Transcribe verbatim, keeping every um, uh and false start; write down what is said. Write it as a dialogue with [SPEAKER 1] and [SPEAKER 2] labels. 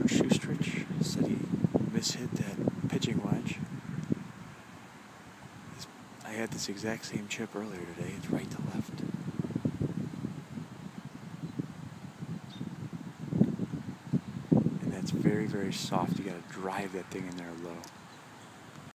[SPEAKER 1] Shustrich said he mishit that pitching wedge. I had this exact same chip earlier today. It's right to left. And that's very, very soft. You gotta drive that thing in there low.